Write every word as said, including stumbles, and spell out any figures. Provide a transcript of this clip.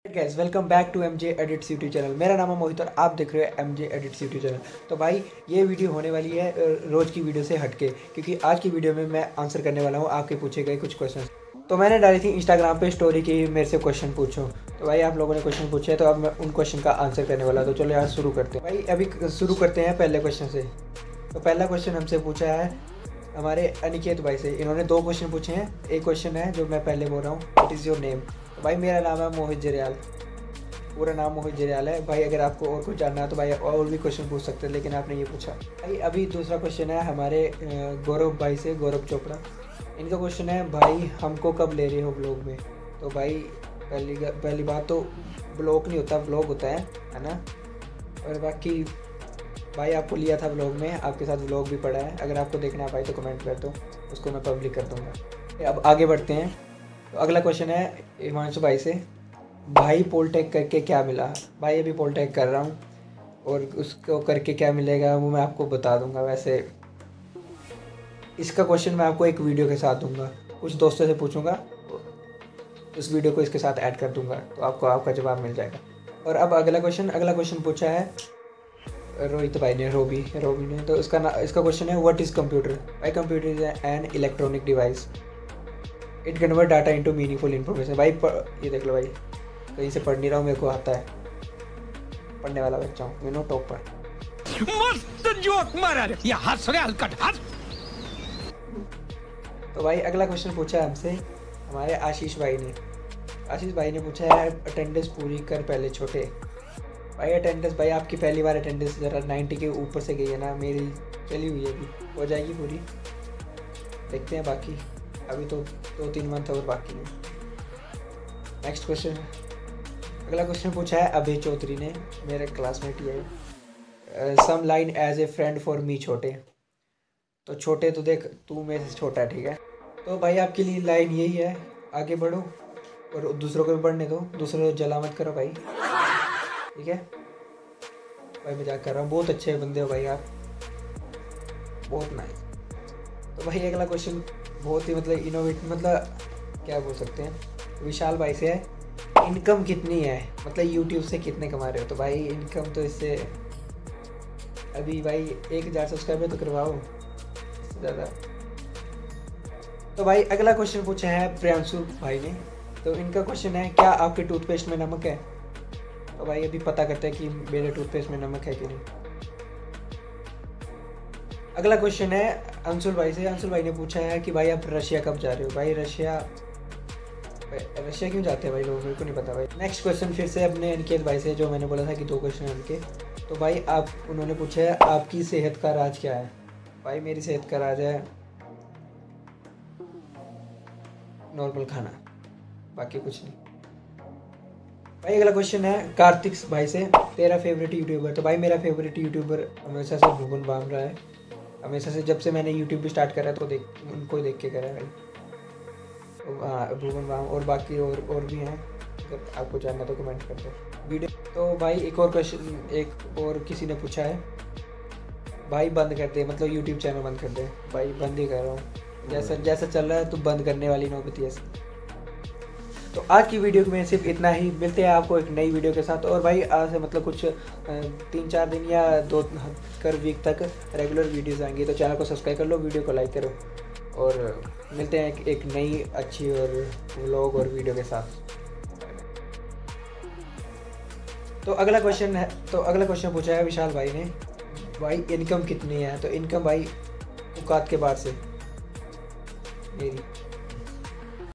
Guys welcome back to M J edits YouTube channel. मेरा नाम है मोहित और आप देख रहे हो M J edits YouTube channel. तो भाई ये वीडियो होने वाली है रोज़ की वीडियो से हटके, क्योंकि आज की वीडियो में मैं आंसर करने वाला हूँ आपके पूछे गए कुछ क्वेश्चन। तो मैंने डाली थी इंस्टाग्राम पे स्टोरी की मेरे से क्वेश्चन पूछो, तो भाई आप लोगों ने क्वेश्चन पूछे हैं, तो अब मैं उन क्वेश्चन का आंसर करने वाला। तो चलो यार शुरू करते हैं। भाई अभी शुरू करते हैं पहले क्वेश्चन से। तो पहला क्वेश्चन हमसे पूछा है हमारे अनिकेत भाई से। इन्होंने दो क्वेश्चन पूछे हैं। एक क्वेश्चन है जो मैं पहले बोल रहा हूँ, व्हाट इज़ योर नेम। तो भाई मेरा नाम है मोहित जरियाल, पूरा नाम मोहित जरियाल है। भाई अगर आपको और कुछ जानना है तो भाई और भी क्वेश्चन पूछ सकते हैं, लेकिन आपने ये पूछा। भाई अभी दूसरा क्वेश्चन है हमारे गौरव भाई से, गौरव चोपड़ा। इनका क्वेश्चन है भाई हमको कब ले रहे हो ब्लॉग में। तो भाई पहली पहली बात तो ब्लॉग नहीं होता, ब्लॉग होता है है ना। और बाकी भाई आपको लिया था ब्लॉग में, आपके साथ ब्लॉग भी पड़ा है। अगर आपको देखना है भाई तो कमेंट कर दो, उसको मैं पब्लिक कर दूँगा। अब आगे बढ़ते हैं। तो अगला क्वेश्चन है हिमांशु भाई से, भाई पोलटेक करके क्या मिला। भाई अभी पोलटेक कर रहा हूँ और उसको करके क्या मिलेगा वो मैं आपको बता दूंगा। वैसे इसका क्वेश्चन मैं आपको एक वीडियो के साथ दूंगा, कुछ दोस्तों से पूछूंगा, उस वीडियो को इसके साथ ऐड कर दूंगा, तो आपको आपका जवाब मिल जाएगा। और अब अगला क्वेश्चन अगला क्वेश्चन पूछा है रोहित भाई ने, रोबी रोबी ने। तो इसका इसका क्वेश्चन है व्हाट इज़ कंप्यूटर। भाई computer is an electronic device, it convert data into meaningful information. भाई ये देख लो, भाई कहीं से पढ़ नहीं रहा हूँ, मेरे को आता है, पढ़ने वाला बच्चा हूँ, यू नो टॉपर। मस्त जोक मारा रे, ये हंस रहे हलकट हंस। तो भाई अगला क्वेश्चन पूछा है हमसे हमारे आशीष भाई ने। आशीष भाई ने पूछा है अटेंडेंस पूरी कर पहले छोटे। भाई अटेंडेंस, भाई आपकी पहली बार अटेंडेंस ज़रा नाइन्टी के ऊपर से गई है ना, मेरी चली हुई है, अभी हो जाएगी पूरी, देखते हैं। बाकी अभी तो दो तीन मंथ और बाकी है। नेक्स्ट क्वेश्चन, अगला क्वेश्चन पूछा है अभय चौधरी ने, मेरे क्लासमेट ही है। Some line as a friend for me छोटे। तो छोटे तो देख तू मेरे से छोटा है, ठीक है। तो भाई आपके लिए लाइन यही है, आगे बढ़ो और दूसरों को भी बढ़ने दो, दूसरों को जला मत करो भाई, ठीक है। भाई मजाक कर रहा हूँ, बहुत अच्छे बंदे हो भाई आप, बहुत नाइस। तो भाई अगला क्वेश्चन बहुत ही मतलब इनोवेटिव, मतलब क्या बोल सकते हैं, विशाल भाई से है, इनकम कितनी है, मतलब यूट्यूब से कितने कमा रहे हो। तो भाई इनकम तो इससे अभी भाई एक हज़ार सब्सक्राइबर तो करवाओ, इससे ज़्यादा। तो भाई अगला क्वेश्चन पूछा है प्रियांशु भाई ने। तो इनका क्वेश्चन है क्या आपके टूथपेस्ट में नमक है। तो भाई अभी पता करते हैं कि मेरे टूथपेस्ट में नमक है कि नहीं। अगला क्वेश्चन है अंशुल भाई से। अंशुल भाई ने पूछा है कि भाई आप रशिया कब जा रहे हो। भाई रशिया रशिया क्यों जाते हैं भाई लोग, मेरे को नहीं पता भाई। नेक्स्ट क्वेश्चन फिर से अपने अनिकेत भाई से, जो मैंने बोला था कि दो क्वेश्चन हैं उनके। तो भाई आप उन्होंने पूछा है आपकी सेहत का राज क्या है। भाई मेरी सेहत का राज है नॉर्मल खाना, बाकी कुछ नहीं। भाई अगला क्वेश्चन है कार्तिक भाई से, तेरा फेवरेट यूट्यूबर। तो भाई मेरा फेवरेट यूट्यूबर हमेशा से भुवन बाम रहा है, हमेशा से, जब से मैंने यूट्यूब भी स्टार्ट करा तो देख उनको देख के करा है भाई। हाँ भुवन बाम, और बाकी और और भी हैं, अगर आपको जानना तो कमेंट कर दो वीडियो। तो भाई एक और क्वेश्चन, एक और किसी ने पूछा है भाई बंद कर दे, मतलब यूट्यूब चैनल बंद कर दे। भाई बंद ही कर रहा हूँ, जैसा जैसा चल रहा है तो बंद करने वाली नौबत है। तो आज की वीडियो में सिर्फ इतना ही, मिलते हैं आपको एक नई वीडियो के साथ। और भाई आज से मतलब कुछ तीन चार दिन या दो कर वीक तक रेगुलर वीडियोस आएंगी, तो चैनल को सब्सक्राइब कर लो, वीडियो को लाइक करो, और मिलते हैं एक, एक नई अच्छी और व्लॉग और वीडियो के साथ। तो अगला क्वेश्चन है तो अगला क्वेश्चन पूछा है विशाल भाई ने, भाई इनकम कितनी है। तो इनकम भाई औकात के बाहर से मेरी